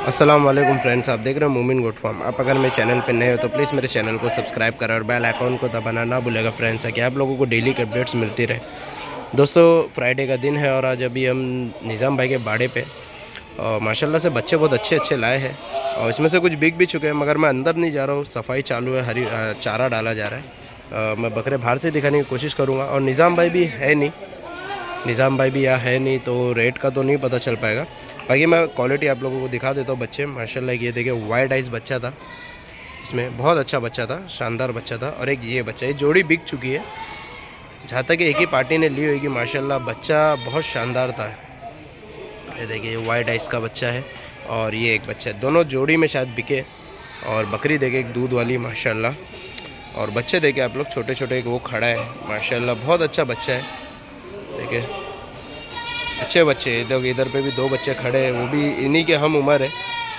अस्सलाम वालेकुम फ्रेंड्स, आप देख रहे हो मोमिन गोट फार्म। आप अगर मेरे चैनल पे नए हो तो प्लीज़ मेरे चैनल को सब्सक्राइब करें और बेल आइकॉन को दबाना ना भूलेगा फ्रेंड्स, ताकि आप लोगों को डेली के अपडेट्स मिलती रहे। दोस्तों, फ्राइडे का दिन है और आज अभी हम निज़ाम भाई के बाड़े पे और माशाल्लाह से बच्चे बहुत अच्छे अच्छे लाए हैं और इसमें से कुछ बिक भी चुके हैं, मगर मैं अंदर नहीं जा रहा हूँ। सफाई चालू है, हरी चारा डाला जा रहा है। मैं बकरे बाहर से दिखाने की कोशिश करूँगा। और निज़ाम भाई भी है नहीं, निज़ाम भाई भी यहाँ है नहीं, तो रेट का तो नहीं पता चल पाएगा। बाकी मैं क्वालिटी आप लोगों को दिखा देता हूँ। बच्चे माशाल्लाह ये देखिए, वाइट आइज़ बच्चा था, इसमें बहुत अच्छा बच्चा था, शानदार बच्चा था। और एक ये बच्चा, ये जोड़ी बिक चुकी है, जहाँ तक एक ही पार्टी ने ली होगी। माशाल्लाह बच्चा बहुत शानदार था। ये देखिए, ये वाइट आइज़ का बच्चा है और ये एक बच्चा है, दोनों जोड़ी में शायद बिके। और बकरी देखे एक दूध वाली माशाल्लाह। और बच्चे देखे आप लोग, छोटे छोटे एक वो खड़ा है माशाल्लाह, बहुत अच्छा बच्चा है। देखिए अच्छे बच्चे, इधर पे भी दो बच्चे खड़े हैं, वो भी इन्हीं के हम उम्र है,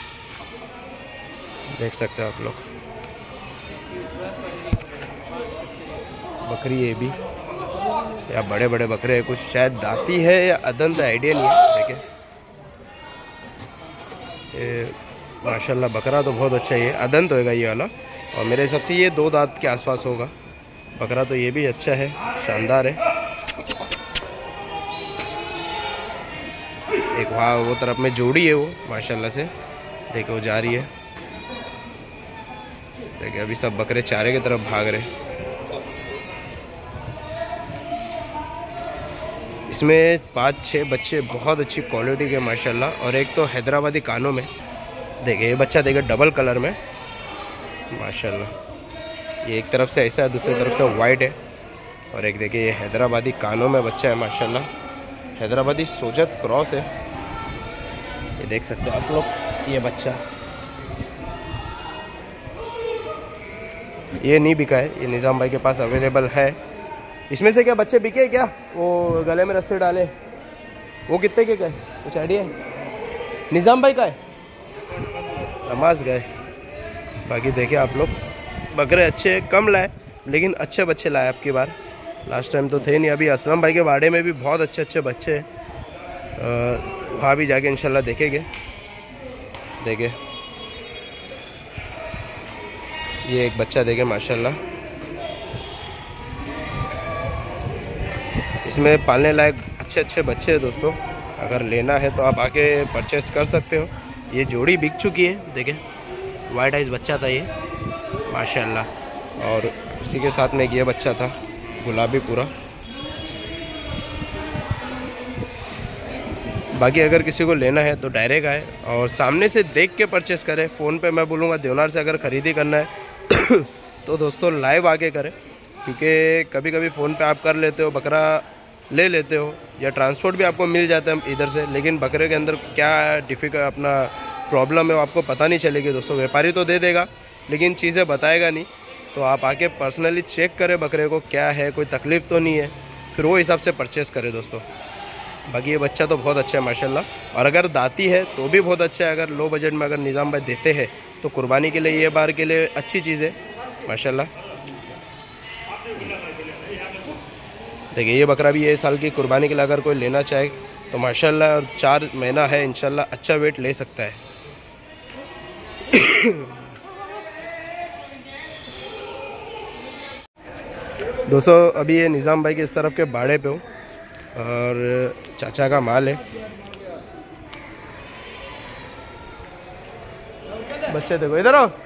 देख सकते हो आप लोग। बकरी ये भी या बड़े बड़े बकरे हैं, कुछ शायद दाती है या अदंत, आइडिया नहीं है। देखिए ये माशाल्लाह बकरा तो बहुत अच्छा है, अदंत होएगा ये वाला, और मेरे हिसाब से ये 2 दांत के आसपास होगा बकरा। तो ये भी अच्छा है, शानदार है। एक वहाँ वो तरफ में जोड़ी है, वो माशाल्लाह से देखो वो जा रही है। देखिए अभी सब बकरे चारे की तरफ भाग रहे। इसमें 5-6 बच्चे बहुत अच्छी क्वालिटी के माशाल्लाह। और एक तो हैदराबादी कानों में, देखिए ये बच्चा देखिए डबल कलर में माशाल्लाह। ये एक तरफ से ऐसा है, दूसरी तरफ से वाइट है। और एक देखिए ये हैदराबादी कानों में बच्चा है माशाल्लाह, हैदराबादी सोजत क्रॉस है, ये देख सकते हो आप लोग। ये बच्चा ये नहीं बिका है, ये निज़ाम भाई के पास अवेलेबल है। इसमें से क्या बच्चे बिके क्या? वो गले में रस्से डाले, वो कितने के गए, कुछ आइडिया है? निज़ाम भाई का है, नमाज गए। बाकी देखिए आप लोग, बकरे अच्छे कम लाए लेकिन अच्छे बच्चे लाए आपकी बार, लास्ट टाइम तो थे नहीं। अभी असलम भाई के बाड़े में भी बहुत अच्छे अच्छे बच्चे हैं, वहाँ भी जाके इंशाल्लाह देखेंगे। देखिए ये एक बच्चा देखे माशाल्लाह, इसमें पालने लायक अच्छे अच्छे बच्चे हैं दोस्तों। अगर लेना है तो आप आके परचेस कर सकते हो। ये जोड़ी बिक चुकी है, देखिए वाइट आइज बच्चा था ये माशाल्लाह। और उसी के साथ में एक ये बच्चा था गुलाबी पूरा। बाकी अगर किसी को लेना है तो डायरेक्ट आए और सामने से देख के परचेस करें। फ़ोन पे मैं बोलूँगा देवनार से अगर ख़रीदी करना है तो दोस्तों लाइव आके करें, क्योंकि कभी कभी फ़ोन पे आप कर लेते हो, बकरा ले लेते हो या ट्रांसपोर्ट भी आपको मिल जाता है इधर से, लेकिन बकरे के अंदर क्या डिफिकल्ट अपना प्रॉब्लम है वो आपको पता नहीं चलेगी दोस्तों। व्यापारी तो दे देगा लेकिन चीज़ें बताएगा नहीं, तो आप आके पर्सनली चेक करें बकरे को क्या है, कोई तकलीफ़ तो नहीं है, फिर वो हिसाब से परचेस करें दोस्तों। बाकी ये बच्चा तो बहुत अच्छा है माशाल्लाह, और अगर दाती है तो भी बहुत अच्छा है। अगर लो बजट में अगर निज़ाम भाई देते हैं तो कुर्बानी के लिए ये बार के लिए अच्छी चीज़ है माशाल्लाह। देखिए ये बकरा भी ये साल की कुर्बानी के लिए अगर कोई लेना चाहे तो माशाल्लाह, और 4 महीना है इंशाल्लाह, अच्छा वेट ले सकता है। दोस्तों अभी ये निज़ाम भाई के इस तरफ के बाड़े पे हूँ और चाचा का माल है। बच्चे देखो, इधर आओ।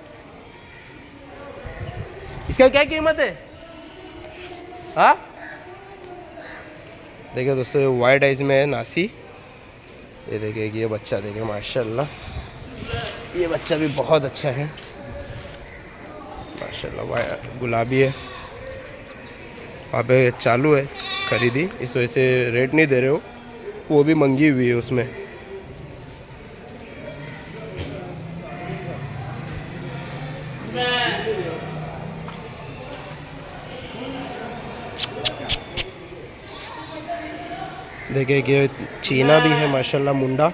इसका क्या कीमत है? हाँ देखिए दोस्तों, ये वाइट आइज में है नासी। ये देखिए ये बच्चा देखिए माशाल्लाह, ये बच्चा भी बहुत अच्छा है माशाल्लाह, गुलाबी है। वहाँ पे चालू है खरीदी, इस वजह से रेट नहीं दे रहे हो, वो भी मंगी हुई है उसमें। देखिए कि चीना भी है माशाल्लाह, मुंडा।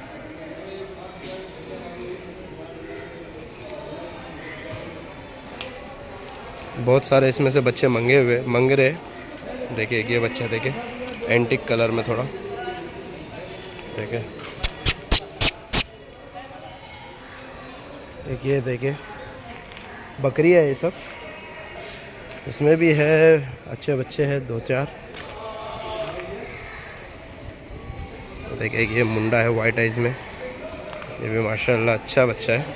बहुत सारे इसमें से बच्चे मंग रहे। देखिए ये बच्चा देखिए एंटिक कलर में थोड़ा, देखिए एक ये देखिए बकरी है, ये सब इसमें भी है, अच्छे बच्चे हैं 2-4। देखिए ये मुंडा है वाइट आइज में, ये भी माशाल्लाह अच्छा बच्चा है।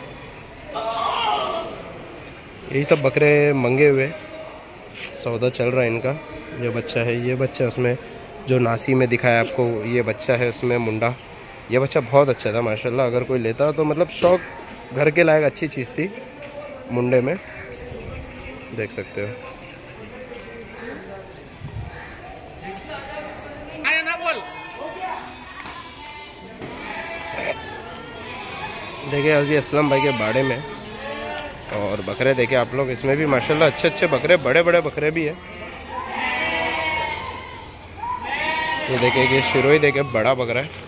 यही सब बकरे मंगे हुए, सौदा चल रहा है इनका। ये बच्चा है, ये बच्चा उसमें जो नासी में दिखाया आपको, ये बच्चा है उसमें मुंडा। ये बच्चा बहुत अच्छा था माशाल्लाह, अगर कोई लेता तो मतलब शौक घर के लायक अच्छी चीज़ थी मुंडे में, देख सकते हो। देखिए अभी असलम भाई के बाड़े में और बकरे देखिए आप लोग, इसमें भी माशाल्लाह अच्छे अच्छे बकरे, बड़े बड़े बकरे भी है। ये देखिए ये शिरोई देखिए बड़ा बकरा है,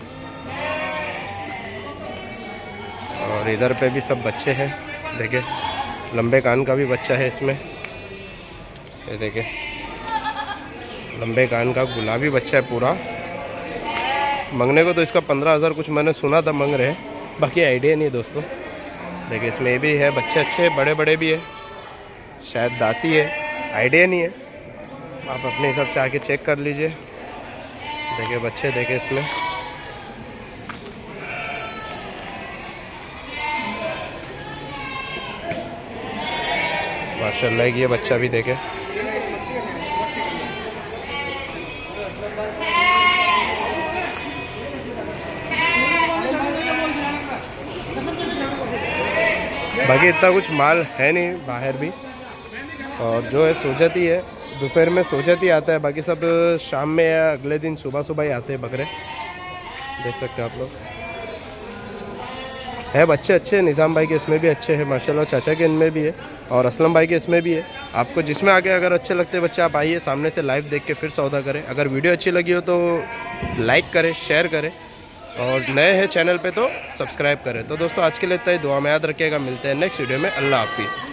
और इधर पे भी सब बच्चे हैं। देखिए लंबे कान का भी बच्चा है इसमें, ये देखिए लंबे कान का गुलाबी बच्चा है पूरा। मंगने को तो इसका 15,000 कुछ मैंने सुना था मांग रहे हैं, बाकी आइडिया नहीं है दोस्तों। देखिए इसमें ये भी है, बच्चे अच्छे बड़े बड़े भी है, शायद दाती है, आइडिया नहीं है, आप अपने हिसाब से आके चेक कर लीजिए। देखिए बच्चे देखिए इसमें, माशाल्लाह ये बच्चा भी देखे। बाकी इतना कुछ माल है नहीं बाहर भी, और जो है सोजत ही है, दोपहर में सोजत ही आता है, बाकी सब शाम में या अगले दिन सुबह सुबह ही आते हैं बकरे, देख सकते हैं आप लोग। है बच्चे अच्छे, निज़ाम भाई के इसमें भी अच्छे हैं माशाल्लाह, चाचा के इनमें भी है, और असलम भाई के इसमें भी है। आपको जिसमें आगे अगर अच्छे लगते हैं बच्चे, आप आइए सामने से लाइव देख के फिर सौदा करें। अगर वीडियो अच्छी लगी हो तो लाइक करें, शेयर करें, और नए हैं चैनल पे तो सब्सक्राइब करें। तो दोस्तों आज के लिए इतना ही, दुआ में याद रखिएगा, मिलते हैं नेक्स्ट वीडियो में। अल्लाह हाफिज़।